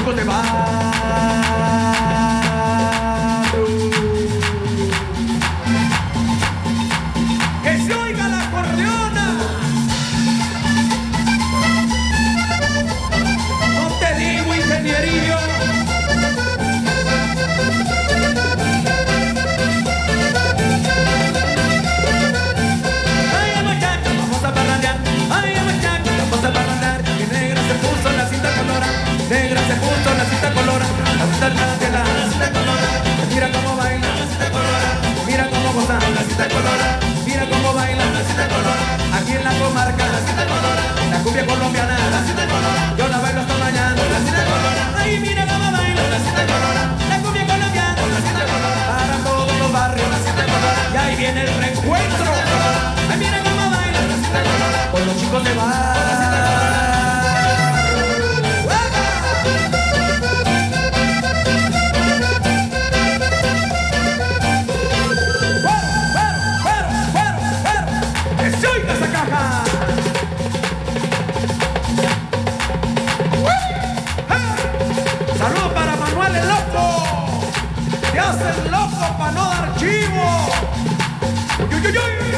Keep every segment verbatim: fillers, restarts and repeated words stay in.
chicos de bar. Que se oiga la acordeona. No te digo, ingenierillo. Ay, muchachos, vamos a parrandear. Ay, muchachos, vamos a parrandear. Que negra se puso la cinta colora. Negra se puso la cinta colora. La cinta colora, la cinta colora. Mira cómo baila la cinta colora. Mira cómo goza la cinta colora. Mira cómo baila la cinta colora. Aquí en la comarca la cinta colora. La cumbia colombiana la cinta colora. Yo la bailo hasta mañana la cinta colora. Ay, mira cómo baila la cinta colora. La cumbia colombiana la cinta colora. Para todos los barrios la cinta colora. Y ahí viene el reencuentro. Ay, mira cómo baila la cinta colora. Con los chicos de bar. Saludos para Manuel el Loco. Te hacen loco para no dar chivo. Uy, uy, uy, uy.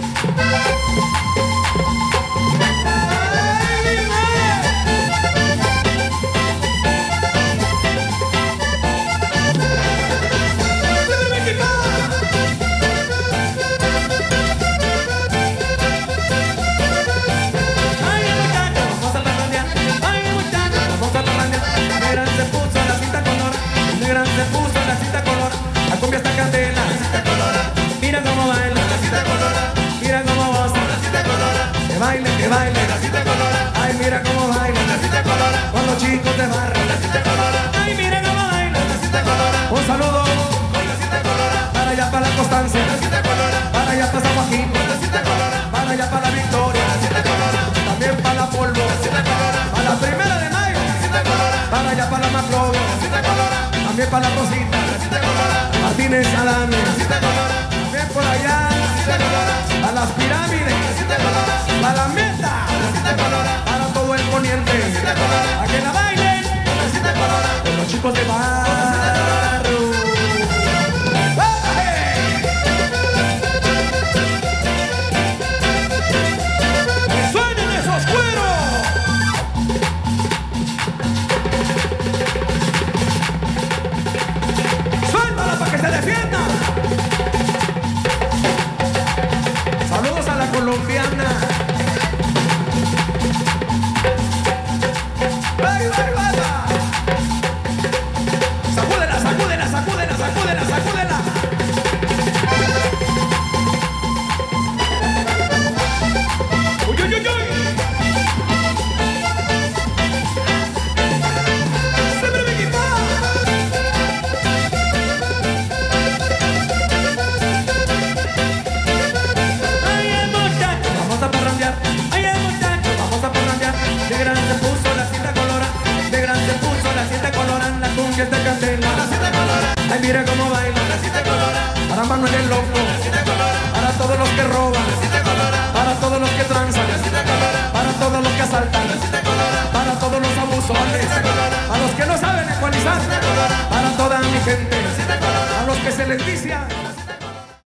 Se puso la cinta color, la cumbia está candela, la cinta colora. Mira cómo baila la cinta colora, mira cómo goza la cinta colora. Que baile, que baile la cinta colora. Ay, mira cómo baila la cinta colora. Con los chicos de barrio la cinta colora. Ay, mira cómo baila la cinta colora. Un saludo con la cinta colora. Para allá para la Constancia, la cinta colora. Para allá para San Joaquín, la cinta colora. Para allá para la Victoria, la cinta colora. También para la Polvo, la cinta colora. Para la Primera de Mayo, la cinta colora. Para allá para la Maclovia, la cinta colora. También para la Rosita, la cinta colora. Martínez Salami, la cinta colora. También por allá, la cinta colora. A las pirámides, la cinta colora. Para la Meta, la cinta colora. Para todo el poniente, la cinta colora. A que la bailen, la cinta colora. Con los chicos de barrio. ¡Que suenen esos cueros! Para que se defienda. Saludos a la colombiana. ¡Ay, ay, ay! Sacúdela, sacúdela, sacúdela, sacúdela, sacúdela. Uy, uy, uy, uy. Siempre me equipa. Esta candela, la cinta colora. Ay, mira cómo baila la cinta colora. Para Manuel el Loco, la cinta colora. Para todos los que roban, la cinta colora. Para todos los que transan, la cinta colora. Para todos los que asaltan, la cinta colora. Para todos los abusadores, la cinta colora. A los que no saben ecualizar, la cinta colora. Para toda mi gente, la cinta colora. A los que se les vicia.